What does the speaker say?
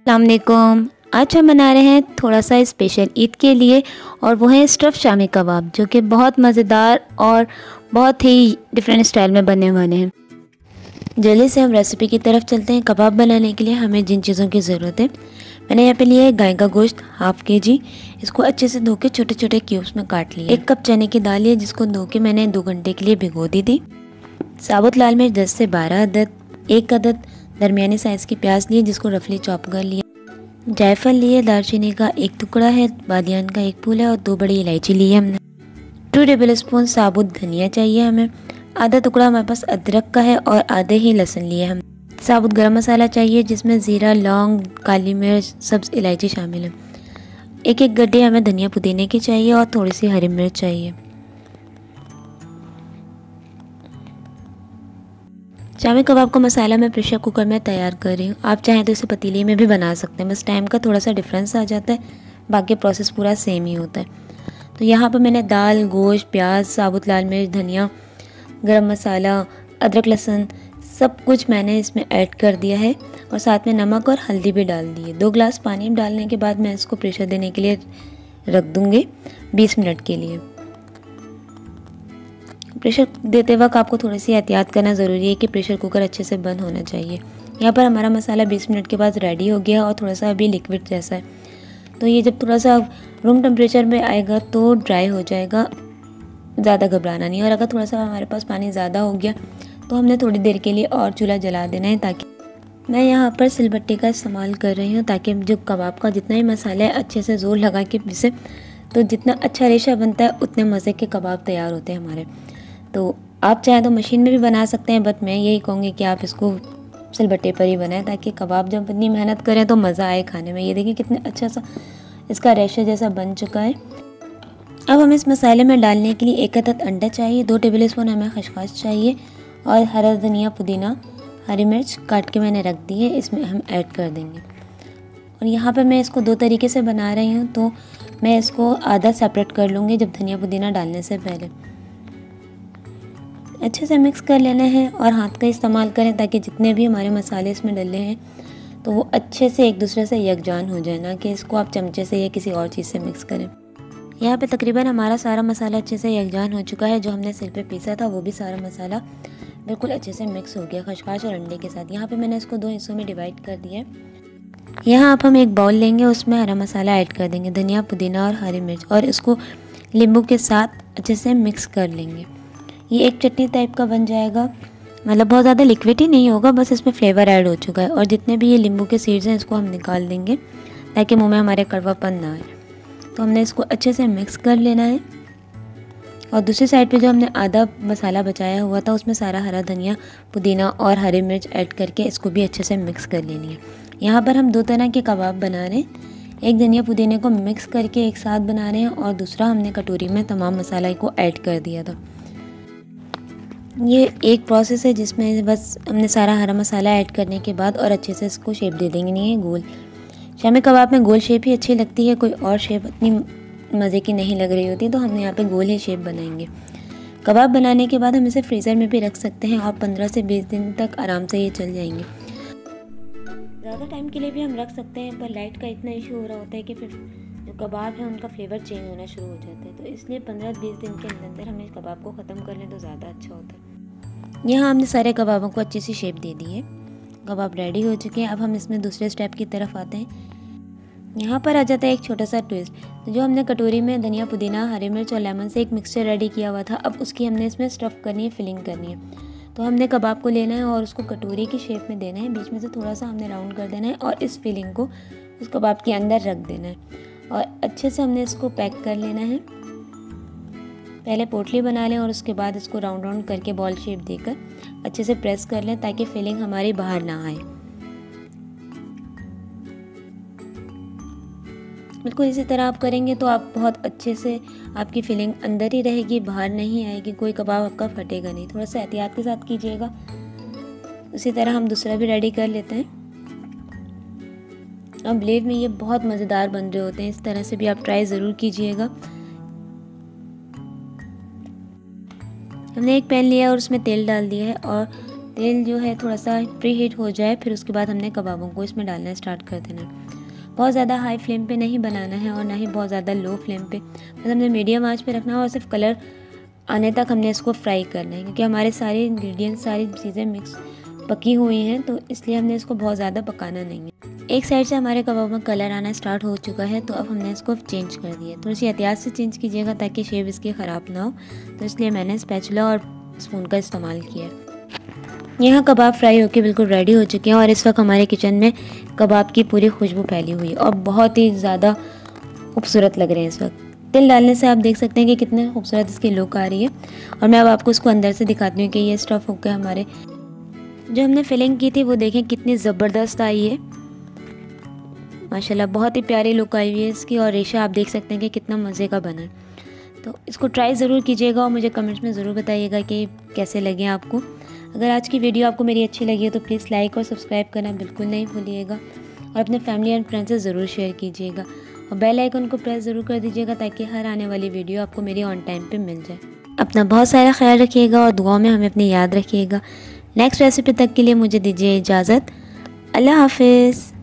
अस्सलाम वालेकुम। आज हम बना रहे हैं थोड़ा सा स्पेशल ईद के लिए, और वो है स्टफ़ शामी कबाब, जो कि बहुत मज़ेदार और बहुत ही डिफरेंट स्टाइल में बनने वाले हैं। जल्दी से हम रेसिपी की तरफ चलते हैं। कबाब बनाने के लिए हमें जिन चीज़ों की ज़रूरत है, मैंने यहाँ पे लिया है गाय का गोश्त हाफ़ kg। इसको अच्छे से धो के छोटे छोटे क्यूब्स में काट लिया। 1 कप चने की दाल है, जिसको धो के मैंने 2 घंटे के लिए भिगो दी थी। साबुत लाल मिर्च 10 से 12 अदद, 1 अदद दरमियानी साइज़ की प्याज लिए, जिसको रफली चॉप कर लिया। जायफल लिए, दालचीनी का 1 टुकड़ा है, बादियान का 1 फूल है और 2 बड़ी इलायची ली है हमने। 2 टेबलस्पून साबुत धनिया चाहिए हमें। आधा टुकड़ा हमारे पास अदरक का है और आधे ही लहसुन लिए हम। साबुत गरम मसाला चाहिए, जिसमें ज़ीरा, लौंग, काली मिर्च, सब्ज़ इलायची शामिल है। 1-1 गड्ढे हमें धनिया पुदीने की चाहिए और थोड़ी सी हरी मिर्च चाहिए। शामी कबाब का मसाला मैं प्रेशर कुकर में तैयार कर रही हूँ। आप चाहें तो इसे पतीले में भी बना सकते हैं, बस टाइम का थोड़ा सा डिफरेंस आ जाता है, बाकी प्रोसेस पूरा सेम ही होता है। तो यहाँ पर मैंने दाल, गोश्त, प्याज, साबुत लाल मिर्च, धनिया, गरम मसाला, अदरक, लहसुन सब कुछ मैंने इसमें ऐड कर दिया है, और साथ में नमक और हल्दी भी डाल दी है। 2 गिलास पानी डालने के बाद मैं इसको प्रेशर देने के लिए रख दूँगी 20 मिनट के लिए। प्रेशर देते वक्त आपको थोड़ी सी एहतियात करना ज़रूरी है कि प्रेशर कुकर अच्छे से बंद होना चाहिए। यहाँ पर हमारा मसाला 20 मिनट के बाद रेडी हो गया और थोड़ा सा अभी लिक्विड जैसा है। तो ये जब थोड़ा सा रूम टेम्परेचर में आएगा तो ड्राई हो जाएगा, ज़्यादा घबराना नहीं। और अगर थोड़ा सा हमारे पास पानी ज़्यादा हो गया तो हमने थोड़ी देर के लिए और चूल्हा जला देना है, ताकि मैं यहाँ पर सिलबट्टे का इस्तेमाल कर रही हूँ, ताकि जो कबाब का जितना ही मसाला है अच्छे से ज़ोर लगा के पीसे, तो जितना अच्छा रेशा बनता है उतने मज़े के कबाब तैयार होते हैं हमारे। तो आप चाहें तो मशीन में भी बना सकते हैं, बट मैं यही कहूँगी कि आप इसको सिलबट्टे पर ही बनाएं, ताकि कबाब जब इतनी मेहनत करें तो मज़ा आए खाने में। ये देखिए कितने अच्छा सा इसका रेशा जैसा बन चुका है। अब हमें इस मसाले में डालने के लिए 1 अदद अंडा चाहिए, 2 टेबलस्पून हमें खसखस चाहिए, और हरा धनिया, पुदीना, हरी मिर्च काट के मैंने रख दी है, इसमें हम ऐड कर देंगे। और यहाँ पर मैं इसको 2 तरीके से बना रही हूँ, तो मैं इसको आधा सेपरेट कर लूँगी जब धनिया पुदीना डालने से पहले। अच्छे से मिक्स कर लेना है और हाथ का इस्तेमाल करें, ताकि जितने भी हमारे मसाले इसमें डले हैं तो वो अच्छे से एक दूसरे से यकजान हो जाए, ना कि इसको आप चमचे से या किसी और चीज़ से मिक्स करें। यहाँ पे तकरीबन हमारा सारा मसाला अच्छे से यकजान हो चुका है। जो हमने सिल पे पीसा था वो भी सारा मसाला बिल्कुल अच्छे से मिक्स हो गया खसखस और अंडे के साथ। यहाँ पे मैंने इसको 2 हिस्सों में डिवाइड कर दिया है। यहाँ आप हम एक बाउल लेंगे, उसमें हरा मसाला ऐड कर देंगे, धनिया, पुदीना और हरी मिर्च, और इसको नींबू के साथ अच्छे से मिक्स कर लेंगे। ये एक चटनी टाइप का बन जाएगा, मतलब बहुत ज़्यादा लिक्विड ही नहीं होगा, बस इसमें फ्लेवर ऐड हो चुका है। और जितने भी ये नींबू के सीड्स हैं इसको हम निकाल देंगे, ताकि मुंह में हमारे कड़वापन ना आए। तो हमने इसको अच्छे से मिक्स कर लेना है। और दूसरी साइड पे जो हमने आधा मसाला बचाया हुआ था, उसमें सारा हरा धनिया, पुदीना और हरी मिर्च ऐड करके इसको भी अच्छे से मिक्स कर लेनी है। यहाँ पर हम 2 तरह के कबाब बना रहे हैं, एक धनिया पुदीने को मिक्स करके एक साथ बना रहे हैं, और दूसरा हमने कटोरी में तमाम मसाला को ऐड कर दिया था। ये एक प्रोसेस है जिसमें बस हमने सारा हरा मसाला ऐड करने के बाद और अच्छे से इसको शेप दे देंगे। नहीं है गोल, शामी कबाब में गोल शेप ही अच्छी लगती है, कोई और शेप इतनी मज़े की नहीं लग रही होती, तो हम यहाँ पे गोल ही शेप बनाएंगे। कबाब बनाने के बाद हम इसे फ्रीज़र में भी रख सकते हैं, और 15 से 20 दिन तक आराम से ये चल जाएंगे। ज़्यादा टाइम के लिए भी हम रख सकते हैं, पर लाइट का इतना इशू हो रहा होता है कि फिर जो कबाब है उनका फ्लेवर चेंज होना शुरू हो जाता है, तो इसलिए 15-20 दिन के अंदर हमें इस कबाब को ख़त्म कर लें तो ज़्यादा अच्छा होता है। यहाँ हमने सारे कबाबों को अच्छी सी शेप दे दी है, कबाब रेडी हो चुके हैं। अब हम इसमें दूसरे स्टेप की तरफ आते हैं। यहाँ पर आ जाता है एक छोटा सा ट्विस्ट। तो जो हमने कटोरी में धनिया, पुदीना, हरी मिर्च और लेमन से एक मिक्सचर रेडी किया हुआ था, अब उसकी हमने इसमें स्टफ़ करनी है, फिलिंग करनी है। तो हमने कबाब को लेना है और उसको कटोरी की शेप में देना है, बीच में से थोड़ा सा हमने राउंड कर देना है, और इस फिलिंग को उस कबाब के अंदर रख देना है, और अच्छे से हमने इसको पैक कर लेना है। पहले पोटली बना लें और उसके बाद इसको राउंड राउंड करके बॉल शेप देकर अच्छे से प्रेस कर लें, ताकि फिलिंग हमारी बाहर ना आए। बिल्कुल इसी तरह आप करेंगे तो आप बहुत अच्छे से, आपकी फिलिंग अंदर ही रहेगी, बाहर नहीं आएगी, कोई कबाब आपका फटेगा नहीं। थोड़ा सा एहतियात के साथ कीजिएगा। उसी तरह हम दूसरा भी रेडी कर लेते हैं। अब बिलीव में ये बहुत मज़ेदार बन रहे होते हैं, इस तरह से भी आप ट्राई ज़रूर कीजिएगा। हमने एक पैन लिया और उसमें तेल डाल दिया है, और तेल जो है थोड़ा सा प्री हीट हो जाए, फिर उसके बाद हमने कबाबों को इसमें डालना स्टार्ट कर देना है। बहुत ज़्यादा हाई फ्लेम पे नहीं बनाना है और ना ही बहुत ज़्यादा लो फ्लेम पे, बस हमने मीडियम आंच पे रखना है और सिर्फ कलर आने तक हमने इसको फ्राई करना है, क्योंकि हमारे सारे इंग्रेडिएंट्स, सारी चीज़ें मिक्स पकी हुई हैं, तो इसलिए हमने इसको बहुत ज़्यादा पकाना नहीं है। एक साइड से हमारे कबाब में कलर आना स्टार्ट हो चुका है, तो अब हमने इसको चेंज कर दिया। थोड़ी सी एहतियात से चेंज कीजिएगा ताकि शेप इसकी ख़राब ना हो, तो इसलिए मैंने स्पैचुला और स्पून का इस्तेमाल किया। यहाँ कबाब फ्राई होकर बिल्कुल रेडी हो चुके हैं और इस वक्त हमारे किचन में कबाब की पूरी खुशबू फैली हुई है और बहुत ही ज़्यादा खूबसूरत लग रहे हैं इस वक्त। तिल डालने से आप देख सकते हैं कि कितने खूबसूरत इसकी लुक आ रही है। और मैं अब आपको इसको अंदर से दिखाती हूँ कि ये स्टफ़ होकर हमारे जो हमने फिलिंग की थी वो देखें कितनी ज़बरदस्त आई है। माशाल्लाह बहुत ही प्यारी लुक आई हुई है इसकी, और रेशा आप देख सकते हैं कि कितना मज़े का बना है। तो इसको ट्राई ज़रूर कीजिएगा और मुझे कमेंट्स में ज़रूर बताइएगा कि कैसे लगे आपको। अगर आज की वीडियो आपको मेरी अच्छी लगी है तो प्लीज़ लाइक और सब्सक्राइब करना बिल्कुल नहीं भूलिएगा, और अपने फैमिली एंड फ्रेंड्स से ज़रूर शेयर कीजिएगा और बेल आइकन को प्रेस ज़रूर कर दीजिएगा ताकि हर आने वाली वीडियो आपको मेरी ऑन टाइम पे मिल जाए। अपना बहुत सारा ख्याल रखिएगा और दुआ में हमें अपनी याद रखिएगा। नेक्स्ट रेसिपी तक के लिए मुझे दीजिए इजाज़त। अल्लाह हाफिज़।